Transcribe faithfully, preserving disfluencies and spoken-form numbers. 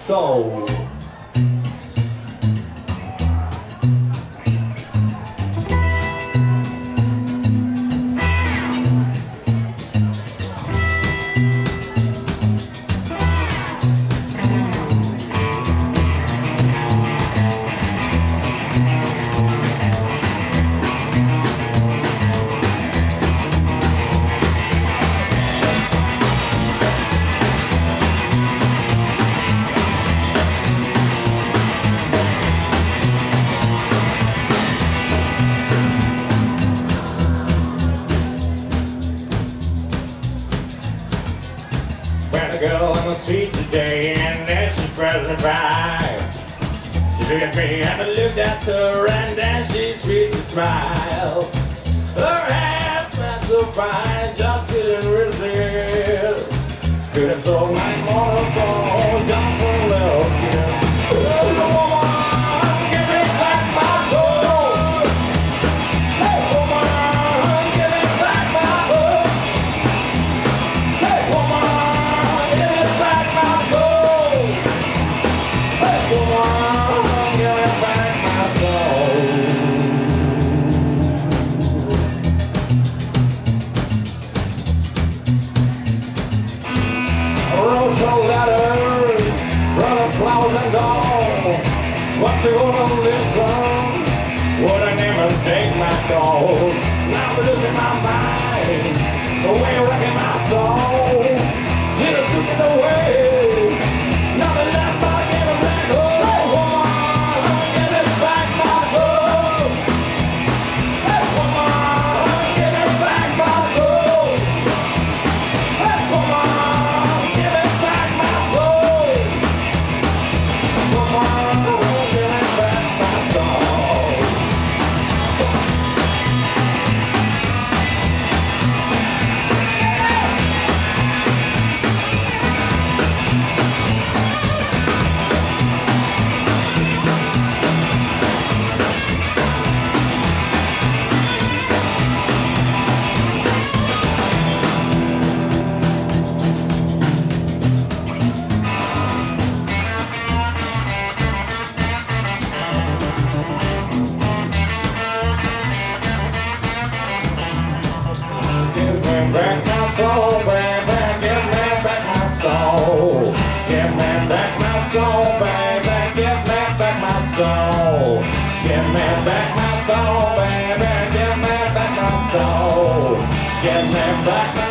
soul. Met a girl on the street today, and then she pressed me by. She looked at me and I looked at her, and then she sweetly smiled. Her hair smelled so fine, just couldn't resist. Couldn't solve my mortal soul, just for a little kiss. Oh, woman, give me back my soul. Say, woman, give me back my soul. Say, woman, give me back my soul. Say, woman, give me back my soul. I wrote your letters, wrote flowers and all. But you wouldn't listen, wouldn't even take my calls. Now I'm losing my mind, the way you're wrecking my soul. You done took it away, nothing left but I gave it back. Oh, say, woman, give me back my soul. Say, woman, give me back my soul. Say, woman, give me back my soul. Woman, give me back my soul. Give me back my soul, baby. Give me back my soul. Give me back my soul, baby. Give me back my soul. Give me back my soul, baby. Give me back my soul. Give me back my